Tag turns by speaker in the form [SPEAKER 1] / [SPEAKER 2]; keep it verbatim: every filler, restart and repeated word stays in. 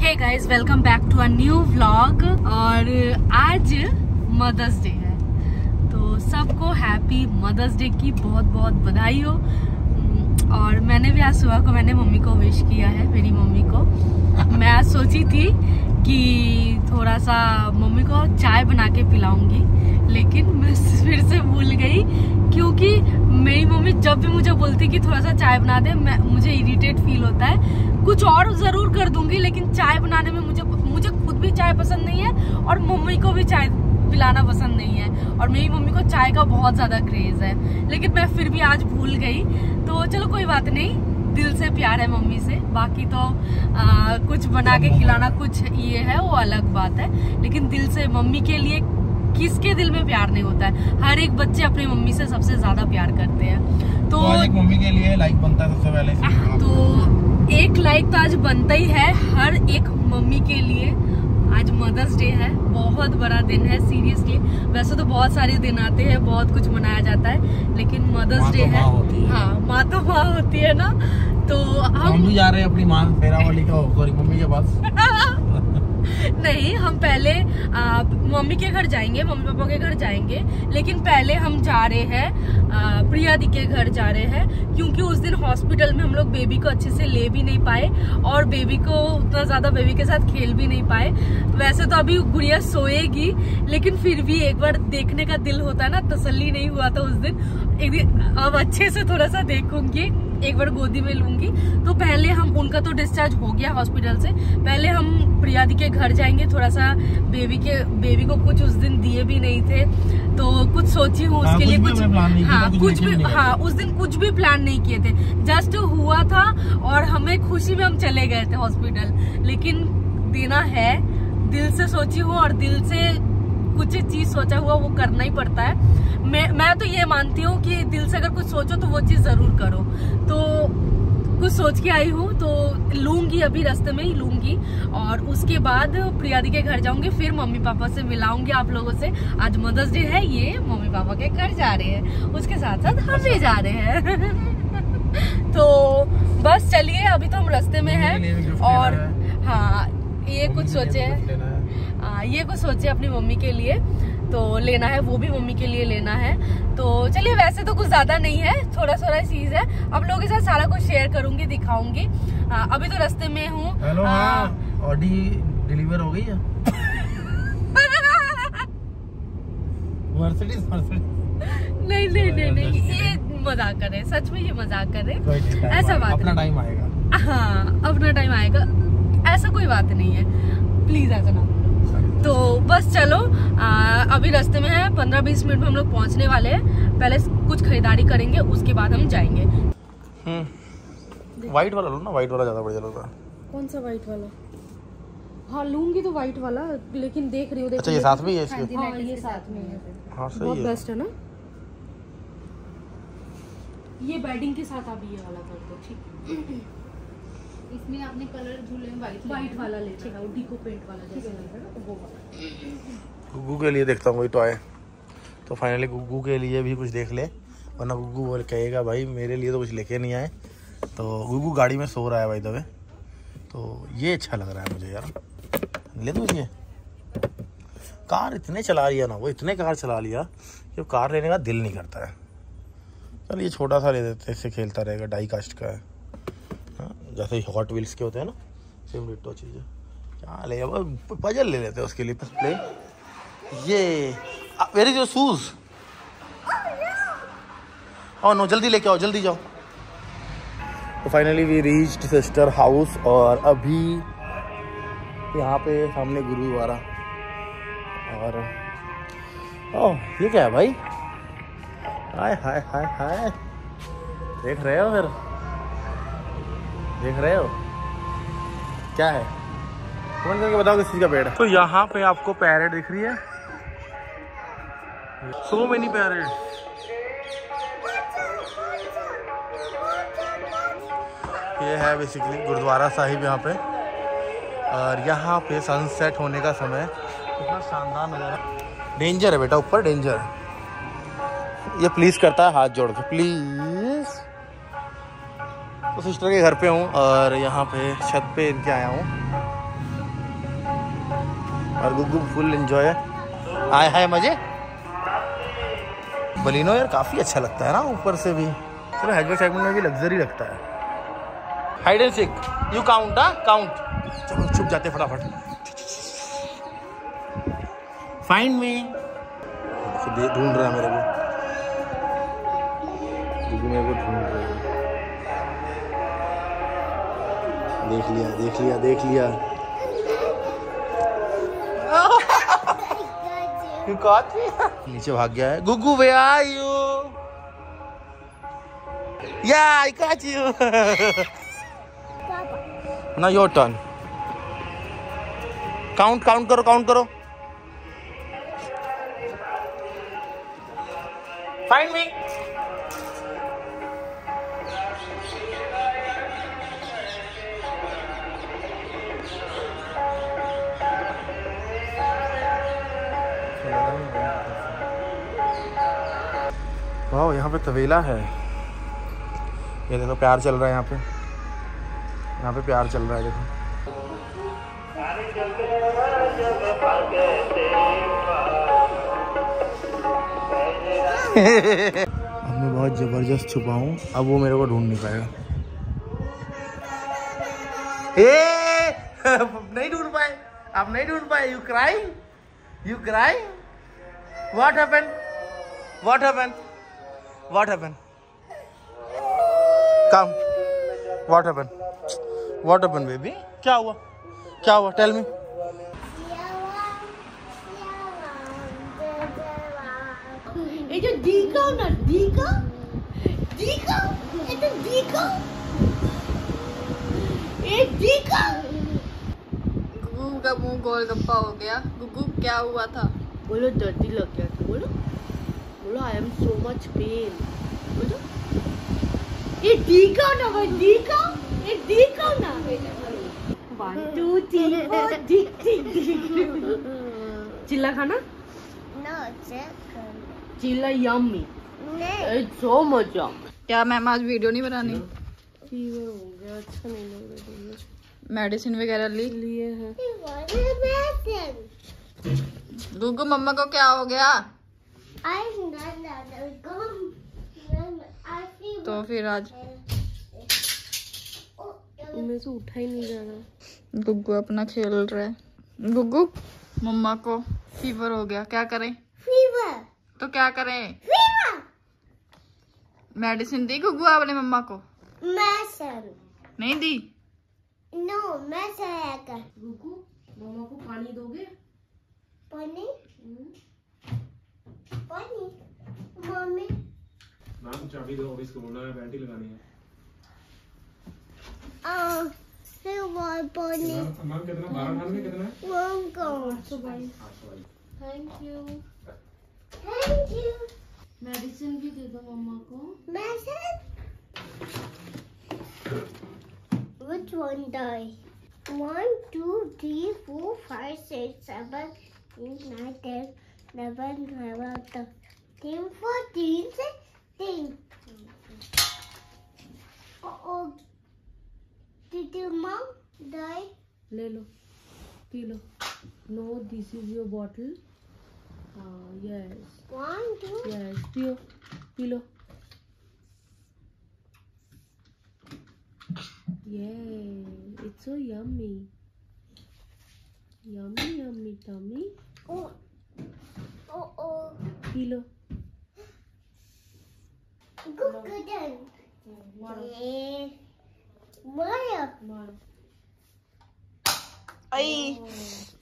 [SPEAKER 1] Hey guys, welcome back to a new vlog. और आज mother's day है, तो सबको हैप्पी मदर्स डे की बहुत बहुत बधाई हो। और मैंने भी आज सुबह को मैंने मम्मी को विश किया है, मेरी मम्मी को। मैं आज सोची थी कि थोड़ा सा मम्मी को चाय बना के पिलाऊंगी, लेकिन मैं फिर से भूल गई, क्योंकि मेरी मम्मी जब भी मुझे बोलती कि थोड़ा सा चाय बना दे, मैं मुझे इरिटेट फील होता है। कुछ और जरूर कर दूंगी, लेकिन चाय बनाने में मुझे मुझे खुद भी चाय पसंद नहीं है और मम्मी को भी चाय पिलाना पसंद नहीं है। और मेरी मम्मी को चाय का बहुत ज्यादा क्रेज है, लेकिन मैं फिर भी आज भूल गई। तो चलो कोई बात नहीं, दिल से प्यार है मम्मी से। बाकी तो आ, कुछ बना के खिलाना कुछ ये है, वो अलग बात है, लेकिन दिल से मम्मी के लिए किसके दिल में प्यार नहीं होता है। हर एक बच्चे अपनी मम्मी से सबसे ज्यादा प्यार करते हैं। तो
[SPEAKER 2] आज एक मम्मी के लिए लाइक बनता है सबसे पहले से।
[SPEAKER 1] तो एक लाइक तो आज बनता ही है हर एक मम्मी के लिए। आज मदर्स डे है, बहुत बड़ा दिन है सीरियसली। वैसे तो बहुत सारे दिन आते हैं, बहुत कुछ मनाया जाता है, लेकिन मदर्स डे है। हाँ, माँ तो माँ होती है ना। तो हम,
[SPEAKER 2] हम भी जा रहे हैं अपनी माँ फेरावाली का सॉरी मम्मी के पास।
[SPEAKER 1] नहीं, हम पहले आ, मम्मी के घर जाएंगे, मम्मी पापा के घर जाएंगे, लेकिन पहले हम जा रहे हैं प्रिया दी के घर जा रहे हैं, क्योंकि उस दिन हॉस्पिटल में हम लोग बेबी को अच्छे से ले भी नहीं पाए और बेबी को उतना ज्यादा बेबी के साथ खेल भी नहीं पाए। वैसे तो अभी गुड़िया सोएगी, लेकिन फिर भी एक बार देखने का दिल होता है ना, तसल्ली नहीं हुआ था उस दिन। एक दिन अब अच्छे से थोड़ा सा देखूंगी, एक बार गोदी में लूंगी। तो पहले हम, उनका तो डिस्चार्ज हो गया हॉस्पिटल से, पहले हम प्रिया दी के घर जाएंगे। थोड़ा सा बेबी के बेबी को कुछ उस दिन दिए भी नहीं थे, तो कुछ सोची हूँ उसके लिए कुछ। हाँ, कुछ भी, हाँ उस दिन कुछ भी प्लान नहीं किए थे, जस्ट हुआ था और हमें खुशी में हम चले गए थे हॉस्पिटल। लेकिन देना है, दिल से सोची हूँ और दिल से कुछ चीज सोचा हुआ वो करना ही पड़ता है। मैं मैं तो ये मानती हूँ कि दिल से अगर कुछ सोचो तो वो चीज जरूर करो। तो कुछ सोच के आई हूँ, तो लूंगी, अभी रास्ते में ही लूंगी। और उसके बाद प्रिया दी के घर जाऊंगी, फिर मम्मी पापा से मिलाऊंगी आप लोगों से। आज मदर्स डे है, ये मम्मी पापा के घर जा रहे हैं, उसके साथ साथ हम भी जा रहे हैं। तो बस चलिए, अभी तो हम रास्ते में हैं। और हाँ, ये कुछ सोचे है, आ, ये कुछ सोचे अपनी मम्मी के लिए तो लेना है, वो भी मम्मी के लिए लेना है। तो चलिए, वैसे तो कुछ ज्यादा नहीं है, थोड़ा थोड़ा चीज है। आप लोगों के साथ सारा कुछ शेयर करूंगी, दिखाऊंगी। आ, अभी तो रास्ते में हूँ।
[SPEAKER 2] हेलो, ऑडी डिलीवर हो गई है। मर्सिडीज मर्सिडीज नहीं
[SPEAKER 1] नहीं नहीं नहीं, ये मजाक कर रहे, सच में ये मजाक कर रहे। ऐसा बात
[SPEAKER 2] अपना टाइम आएगा।
[SPEAKER 1] हाँ, अपना टाइम आएगा, ऐसा कोई बात नहीं है, प्लीज ऐसा ना। तो बस चलो, आ, अभी रास्ते में है, पंद्रह बीस मिनट में हम लोग पहुंचने वाले हैं। पहले कुछ खरीदारी करेंगे, उसके बाद हम जाएंगे।
[SPEAKER 2] हम्म, व्हाइट वाला लो ना, व्हाइट वाला ज्यादा बढ़िया लगता है।
[SPEAKER 1] कौन सा व्हाइट वाला? हाँ, लूंगी तो व्हाइट वाला, लेकिन देख रही हूँ।
[SPEAKER 2] अच्छा, ये साथ में है इसके?
[SPEAKER 1] हाँ, ये साथ में है।
[SPEAKER 2] हाँ, सही
[SPEAKER 1] बहुत
[SPEAKER 2] है,
[SPEAKER 1] बेस्ट है ना। ये बेडिंग के साथ आप ये वाला कर दो, ठीक।
[SPEAKER 3] इसमें आपने कलर झूले में व्हाइट
[SPEAKER 1] व्हाइट वाला ले चेगा, डिको पेंट वाला जैसे लग रहा है ना, वो वाला।
[SPEAKER 2] गुग्गू के लिए देखता हूँ कोई टॉय। तो फाइनली गुग्गू के लिए भी कुछ देख ले, वरना गुग्गू बोल कहेगा भाई मेरे लिए तो कुछ लेके नहीं आए। तो गुग्गू गाड़ी में सो रहा है भाई दबे, तो ये अच्छा लग रहा है मुझे यार, ले दो ये। कार इतने चला लिया ना, वो इतने कार चला लिया कि कार लेने का दिल नहीं करता है। चल ये छोटा सा ले देते, इससे खेलता रहेगा, डाई कास्ट का है, जैसे हॉट व्हील्स के होते हैं ना, सेम डिट्टो चीज़ है। क्या ले, अब पजल ले लेते हैं उसके लिए प्ले। ये where is your shoes? Oh no, जल्दी लेके आओ, जल्दी जाओ। तो finally we reached sister house, और अभी यहाँ पे सामने गुरुद्वारा। और ओह, ये क्या है भाई? हाय हाय हाय हाय, देख रहे हो? फिर देख रहे हो क्या है? कमेंट करके बताओ किस चीज का पेड़ है। तो यहाँ पे आपको पैरेट दिख रही है, सो मेनी पैरेट। ये है बेसिकली गुरुद्वारा साहिब यहाँ पे, और यहाँ पे सनसेट होने का समय कितना शानदार नजारा। डेंजर है बेटा, ऊपर डेंजर। ये प्लीज करता है हाथ जोड़ के, प्लीज। तो सिस्टर के घर पे हूँ और यहाँ पे छत पे इनके आया हूँ। और गुग्गू फुल एंजॉय आए है मजे। बलिनो यार काफी अच्छा लगता है ना ऊपर से भी। चलो हैचबैक सेगमेंट में भी लग्जरी लगता है। Hide and seek you count हा काउंट। चलो छुप जाते फटाफट। Find me. ढूंढ रहा है मेरे को गुग्गू, मेरे को ढूंढ रहा है। देख लिया देख लिया देख लिया। नीचे भाग गया है गुग्गू। वे are you? Yeah I caught you. ना योर टर्न। काउंट काउंट करो काउंट करो। Find me. वाह यहाँ पे तबेला है। ये देखो प्यार चल रहा है यहाँ पे। यहाँ पे प्यार चल रहा है देखो। अब मैं बहुत जबरदस्त छुपा हूँ। अब वो मेरे को ढूंढ नहीं पाएगा। ए नहीं ढूंढ पाए। अब नहीं ढूंढ पाए। You crying you crying. What happened what happened What happened? Come. What happened? What happened, baby? क्या हुआ? क्या हुआ? Tell me.
[SPEAKER 1] ये जो डीका ना डीका डीका ये तो डीका ये डीका।
[SPEAKER 3] गुग्गू का मुंह गोलगप्पा हो गया। गुग्गू क्या हुआ था?
[SPEAKER 1] बोलो डर्टी लग गया था। बोलो बोलो I am so much pain. बोलो ये डीका ना भाई डीका ये डीका ना। वन टू थ्री फोर डिक डिक डिक। चिल्ला खाना?
[SPEAKER 4] No, chicken.
[SPEAKER 1] चिल्ला yummy.
[SPEAKER 4] No.
[SPEAKER 1] It's so much yum.
[SPEAKER 3] क्या मैम आज वीडियो नहीं बनानी?
[SPEAKER 1] फीवर हो गया। अच्छा नहीं लग रहा।
[SPEAKER 3] मेडिसिन वगैरह ली
[SPEAKER 1] लिए हैं।
[SPEAKER 4] What is medicine?
[SPEAKER 3] गुग्गू मम्मा को क्या हो गया?
[SPEAKER 4] I'm not that gum. I feel.
[SPEAKER 3] तो फिर आज
[SPEAKER 1] मेरे से उठा ही नहीं जा रहा।
[SPEAKER 3] गुग्गू अपना खेल रहा है। गुग्गू मम्मा को फीवर हो गया, क्या करें?
[SPEAKER 4] Fever.
[SPEAKER 3] तो क्या करें?
[SPEAKER 4] Fever.
[SPEAKER 3] मेडिसिन दी गुग्गू आपने मम्मा को?
[SPEAKER 4] Medicine.
[SPEAKER 3] नहीं दी?
[SPEAKER 4] No, medicine.
[SPEAKER 1] रुको मम्मा को पानी दोगे?
[SPEAKER 4] Bunny. Bunny. Mommy.
[SPEAKER 2] मैम चाबी दो, अभी इसको बोलना है बैटरी लगानी है।
[SPEAKER 4] Oh, hey, what bunny?
[SPEAKER 2] Ma'am कितना बारह खाने में कितना है?
[SPEAKER 4] One go.
[SPEAKER 1] Thank you.
[SPEAKER 4] Thank you.
[SPEAKER 1] Medicine भी दे दो मम्मा को।
[SPEAKER 4] Medicine. Which one die? One, two, three, four, five, six, seven, eight, nine, ten, eleven, twelve, thirteen, fourteen, sixteen. Uh-oh. Did your mom die?
[SPEAKER 1] ले लो पी लो। No this is your bottle. Yes
[SPEAKER 4] One, two.
[SPEAKER 1] Yes पियो पी लो। Yeah, it's so yummy. Yummy, yummy, tummy.
[SPEAKER 4] Oh. Oh, oh.
[SPEAKER 1] पी लो।
[SPEAKER 4] Good, good.
[SPEAKER 1] मारो
[SPEAKER 4] Yeah. Mario.
[SPEAKER 1] मारो।
[SPEAKER 3] आई